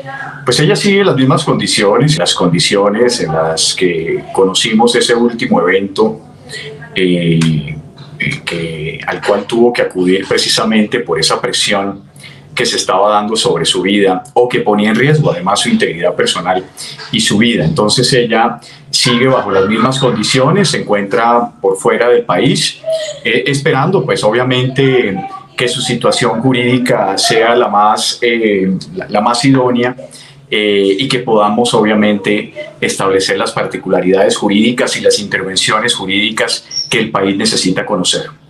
Pues ella sigue las mismas condiciones, las condiciones en las que conocimos ese último evento al cual tuvo que acudir precisamente por esa presión que se estaba dando sobre su vida o que ponía en riesgo además su integridad personal y su vida. Entonces ella sigue bajo las mismas condiciones, se encuentra por fuera del país, esperando pues obviamente que su situación jurídica sea la más idónea, y que podamos obviamente establecer las particularidades jurídicas y las intervenciones jurídicas que el país necesita conocer.